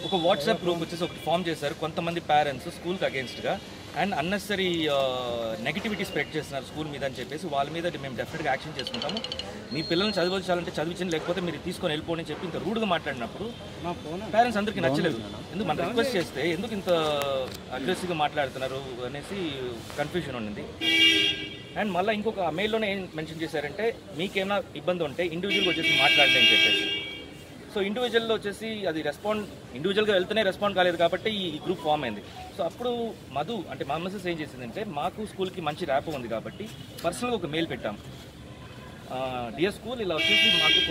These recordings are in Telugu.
ఒక వాట్సాప్ గ్రూప్ వచ్చేసి ఒకటి ఫామ్ చేశారు కొంతమంది పేరెంట్స్ స్కూల్కి అగేన్స్ట్గా అండ్ అన్నెసరీ నెగిటివిటీ స్ప్రెడ్ చేస్తున్నారు స్కూల్ మీద అని చెప్పేసి వాళ్ళ మీద మేము డెఫినెట్గా యాక్షన్ చేసుకుంటాము. మీ పిల్లల్ని చదివించాలంటే చదివించండి, లేకపోతే మీరు తీసుకొని వెళ్ళిపోండి అని చెప్పి ఇంత రూడ్గా మాట్లాడినప్పుడు పేరెంట్స్ అందరికీ నచ్చలేదు. ఎందుకు మనం రిక్వెస్ట్ చేస్తే ఎందుకు ఇంత అగ్రెసివ్గా మాట్లాడుతున్నారు అనేసి కన్ఫ్యూజన్ ఉండింది. అండ్ మళ్ళీ ఇంకొక మెయిల్లోనే ఏం మెన్షన్ చేశారంటే మీకేమైనా ఇబ్బంది ఉంటే ఇండివిజువల్గా వచ్చేసి మాట్లాడండి అని చెప్పేసి. సో ఇండివిజువల్లో వచ్చేసి అది ఇండివిజువల్గా వెళ్తూనే రెస్పాండ్ కాలేదు కాబట్టి ఈ గ్రూప్ ఫామ్ అయింది. సో అప్పుడు మధు అంటే మా మిస్సెస్ ఏం చేసిందంటే మాకు స్కూల్కి మంచి ర్యాప్ ఉంది కాబట్టి పర్సనల్గా ఒక మెయిల్ పెట్టాం. డియర్ స్కూల్ ఇలా వచ్చేసి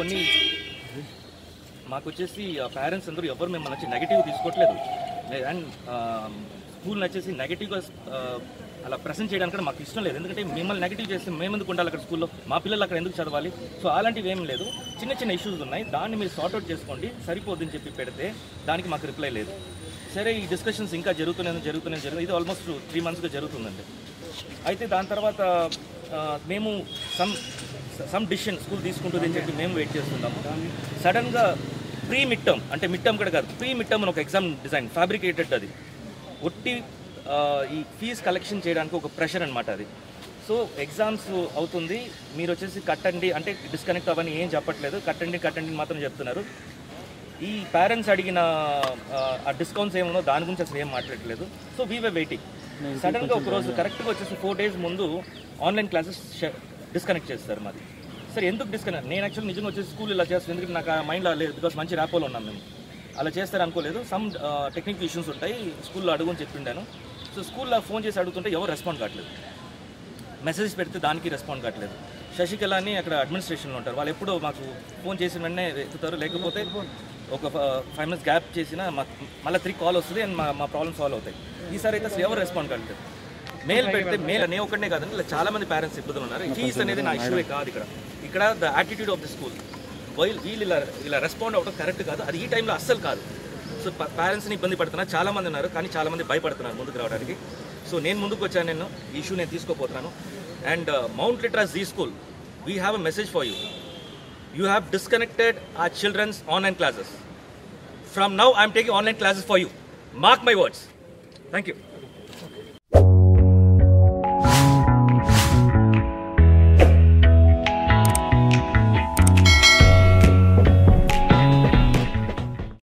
మాకు వచ్చేసి పేరెంట్స్ అందరూ ఎవరు మిమ్మల్ని వచ్చి నెగిటివ్ తీసుకోవట్లేదు అండ్ స్కూల్ వచ్చేసి నెగిటివ్గా అలా ప్రెసెంట్ చేయడానికి మాకు ఇష్టం లేదు. ఎందుకంటే మిమ్మల్ని నెగిటివ్ చేస్తే మేము ఎందుకు ఉండాలి అక్కడ స్కూల్లో, మా పిల్లలు అక్కడ ఎందుకు చదవాలి. సో అలాంటివి ఏం లేదు, చిన్న చిన్న ఇష్యూస్ ఉన్నాయి, దాన్ని మీరు సార్ట్అవుట్ చేసుకోండి సరిపోద్దని చెప్పి పెడితే దానికి మాకు రిప్లై లేదు. సరే ఈ డిస్కషన్స్ ఇంకా జరుగుతుంది. ఇది ఆల్మోస్ట్ 3 monthsగా జరుగుతుందండి. అయితే దాని తర్వాత మేము సమ్ డిసిషన్ స్కూల్ తీసుకుంటుంది అని చెప్పి మేము వెయిట్ చేస్తున్నాము. సడన్గా మిడ్ టర్మ్ కూడా కాదు, మిడ్ టర్మ్ అని ఒక ఎగ్జామ్ డిజైన్ ఫ్యాబ్రికేటెడ్, అది ఒట్టి ఈ ఫీజు కలెక్షన్ చేయడానికి ఒక ప్రెషర్ అనమాట అది. సో ఎగ్జామ్స్ అవుతుంది, మీరు వచ్చేసి కట్టండి అంటే డిస్కనెక్ట్ అవ్వని ఏం చెప్పట్లేదు, కట్టండి మాత్రం చెప్తున్నారు. ఈ పేరెంట్స్ అడిగిన ఆ డిస్కౌంట్స్ ఏమో దాని గురించి అసలు ఏం మాట్లాడట్లేదు. So we were waiting. సడన్గా ఒకరోజు కరెక్ట్గా వచ్చేసి 4 days ముందు ఆన్లైన్ క్లాసెస్ డిస్కనెక్ట్ చేస్తారు మాది. సరే ఎందుకు డిస్కనెక్ట్, నేను యాక్చువల్లీ నిజంగా వచ్చేసి స్కూల్ ఇలా చేస్తాను ఎందుకంటే నాకు ఆ మైండ్లో లేదు, బికాస్ మంచి ర్యాపోలో ఉన్నాం మేము, అలా చేస్తారు అనుకోలేదు. సమ్ టెక్నికల్ ఇష్యూస్ ఉంటాయి, స్కూల్లో అడుగుని చెప్పిండాను. సో స్కూల్లో ఫోన్ చేసి అడుగుతుంటే ఎవరు రెస్పాండ్ కావట్లేదు, మెసేజ్ పెడితే దానికి రెస్పాండ్ కావట్లేదు. శశికళ అని అక్కడ అడ్మినిస్ట్రేషన్లో ఉంటారు, వాళ్ళు ఎప్పుడో మాకు ఫోన్ చేసిన వెంటనే ఎత్తుతారు, లేకపోతే ఒక 5 minutes గ్యాప్ చేసినా మళ్ళీ 3 calls వస్తుంది అండ్ మా ప్రాబ్లమ్ సాల్వ్ అవుతాయి. ఈసారి అయితే అసలు ఎవరు రెస్పాండ్ కావట్లేదు. మెయిల్ పెడితే మెయిల్ అనే ఒకటే కాదండి, ఇలా చాలామంది పేరెంట్స్ ఇబ్బందులు ఉన్నారు. ఫీజ్ అనేది నా ఇష్యూవే కాదు, ఇక్కడ the attitude of the school, వీళ్ళు ఇలా రెస్పాండ్ అవ్వడం కరెక్ట్ కాదు, అది ఈ టైంలో అస్సలు కాదు. సో పేరెంట్స్ని ఇబ్బంది పడుతున్నారు, చాలామంది ఉన్నారు, కానీ చాలామంది భయపడుతున్నారు ముందుకు రావడానికి. సో నేను ముందుకు వచ్చాను, ఈ ఇష్యూ నేను తీసుకోపోతున్నాను. And Mount Litera Zee school, we have a message for you. You have disconnected our children's online classes. From now, I am taking online classes for you. Mark my words. Thank you.